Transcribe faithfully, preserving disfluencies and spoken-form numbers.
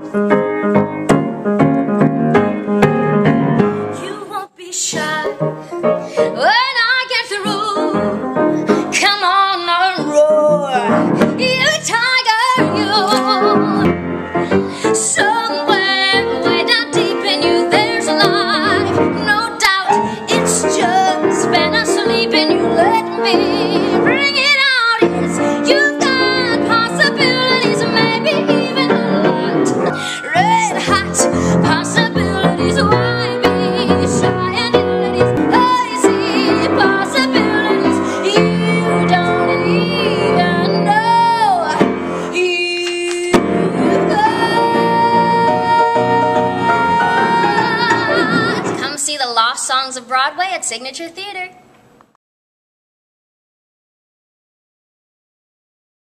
You won't be shy when I get through. Come on and roar, you tiger, you. Somewhere way down deep in you there's a life. No doubt it's just been asleep and you let me bring it out. Yes, you've got possibilities, maybe even a lot. Red hot possibilities, why be shy and these lazy possibilities you don't even know you've got. Come see the Lost Songs of Broadway at Signature Theater.